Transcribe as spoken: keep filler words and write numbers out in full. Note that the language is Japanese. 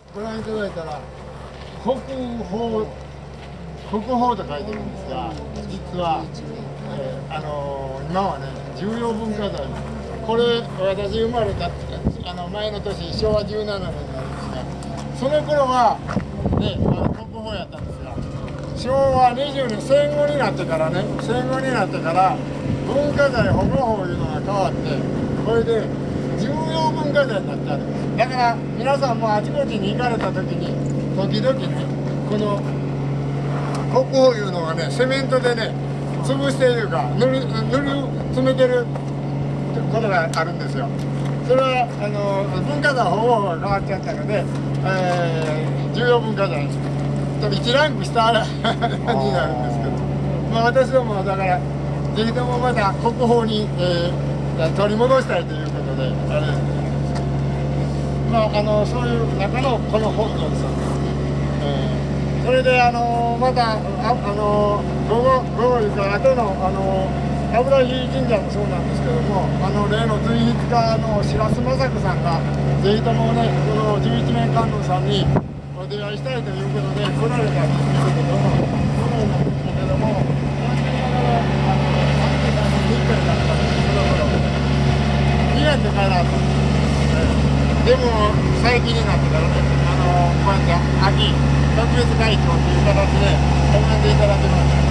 ご覧いただいたら国宝国宝と書いてるんですが、実は、えー、あのー、今はね重要文化財、これ私生まれたあの前の年しょうわじゅうななねんになるんですが、その頃はねあの国宝やったんですが、しょうわにじゅうねん戦後になってからね戦後になってから文化財保護法いうのが変わって、これで重要文化財になってあるんです。だから皆さんもあちこちに行かれた時に時々ねこの国宝いうのがねセメントでね潰しているか塗り塗り詰めてることがあるんですよ。それはあの文化財保護法が変わっちゃったので、えー、重要文化財といちランク下になるんですけど、まあ、私どもはだからぜひともまた国宝に、えー、取り戻したいということであれですね。まあ、あのそういう中のこの本尊さんですね、えー、それであのまたああの午後午後いうか後のあの油火神社もそうなんですけども、あの例の随筆家の白洲雅子さんがぜひともねこのじゅういちめん観音さんにお出会いしたいということで来られたんですけれども、来られたんですけれども、残念ながらあのさんねんかんにいっかいだったんです、その頃にねんで帰らはったんです。でも最近になってからね、あのこうやって秋特別会長という形で拝んでいただきました。